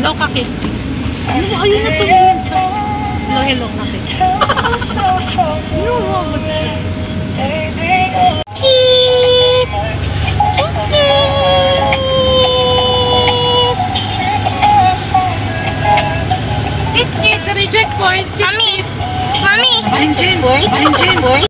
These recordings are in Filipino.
Hello, Kakit. Ano, ayun na tumingin sa... Hello, hello, Kakit. Ano, what? Kit, reject point. Mami! Mami! Engine boy. Engine boy.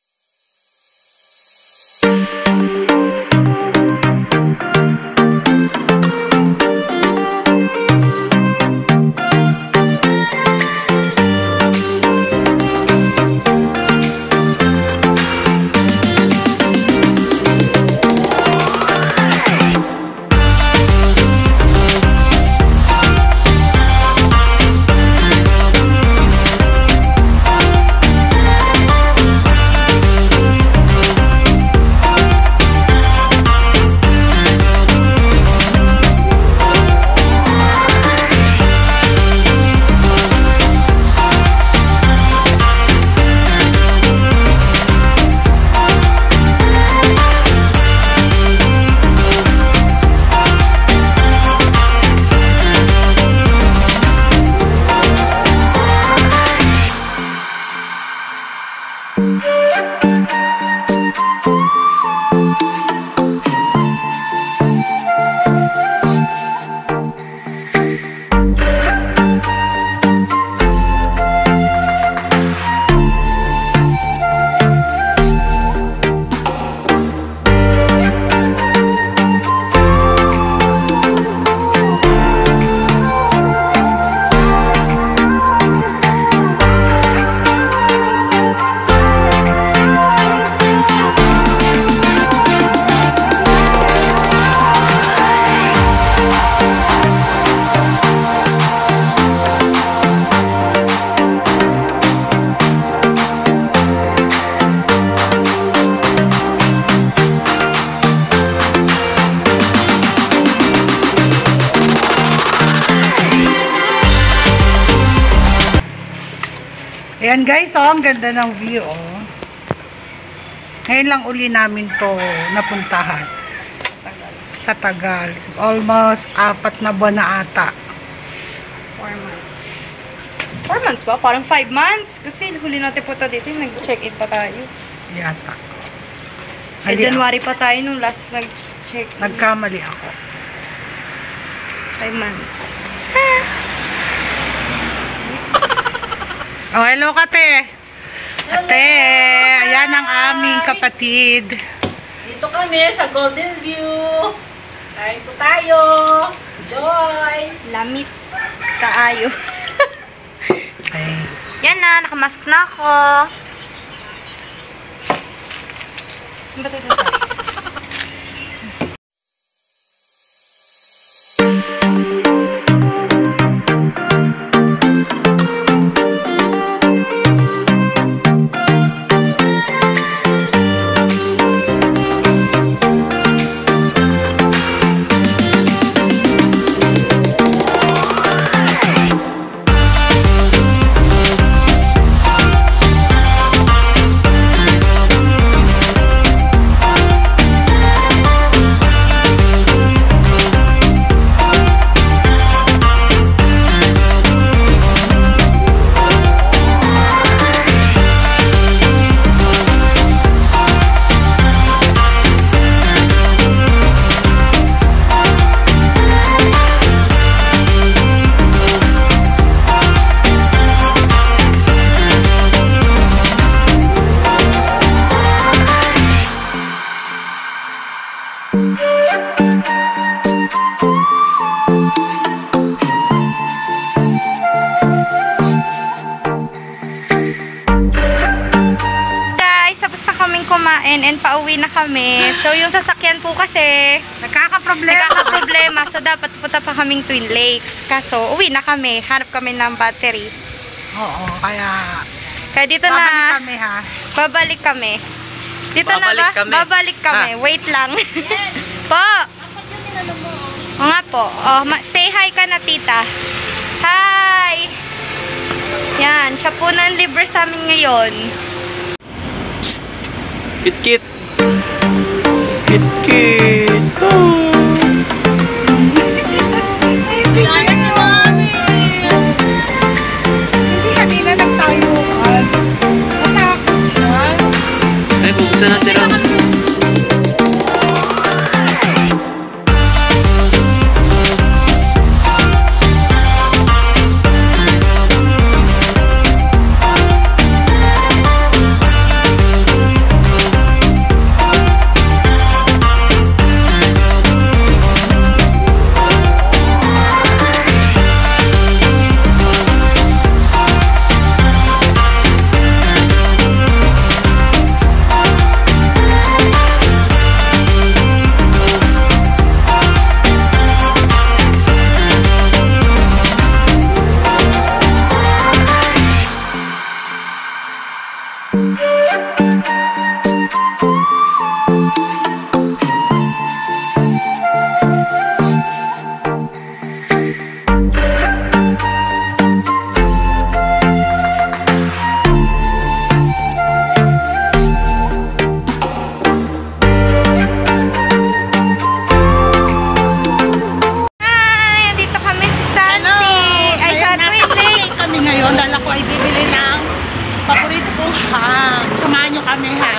Ayan guys, oh, ang ganda ng view, oh. Ngayon lang uli namin to napuntahan. Sa Tagal. Almost 4 na buwan na ata. 4 months. 4 months ba? Parang 5 months. Kasi huli natin po dito, nag-check-in pa tayo. Yata. January pa tayo nung last nag-check. Nagkamali ako. 5 months. Oh, hello Kate. Ate, ayan ang aming kapatid. Dito kami sa Golden View. Kain po tayo. Enjoy. Lamit. Kaayo. Ay. Yan na, nakamask na ako. Ba't ito tayo? And pauwi na kami. So, yung sasakyan po kasi nagkakaproblema. So, dapat pupunta pa kaming Twin Lakes. Kaso, uwi na kami. Hanap kami ng battery. Oo, kaya dito babalik na. kami ha. Babalik kami. Dito babalik na ba? kami. Babalik kami. Ha? Wait lang. Po. O nga po. Oh, say hi ka na, tita. Hi! Yan. Siya po nang libre sa amin ngayon. Kit-kit. Kit-kit. Oh. Yan na si Mom. sunod-sunod. Paborito kong ham. Samahan nyo kami ha.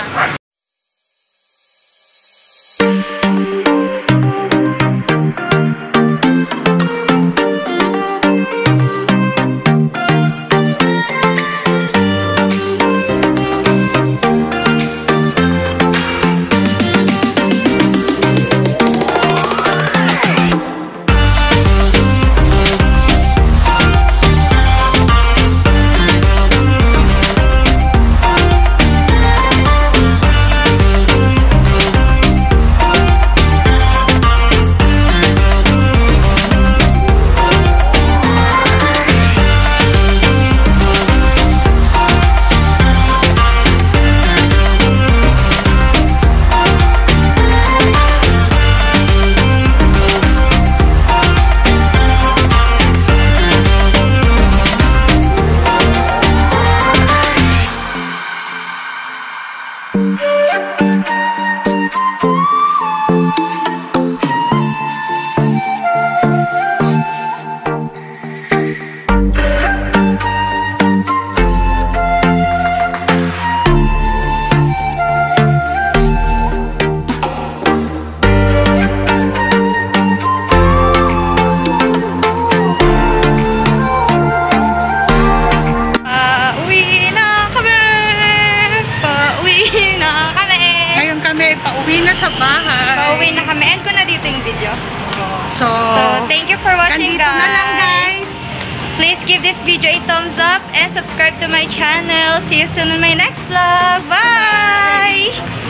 Pauwi na sa bahay. Pauwi na kami. End ko na dito yung video. So thank you for watching, ganito na lang, guys. Please give this video a thumbs up and subscribe to my channel. See you soon in my next vlog. Bye!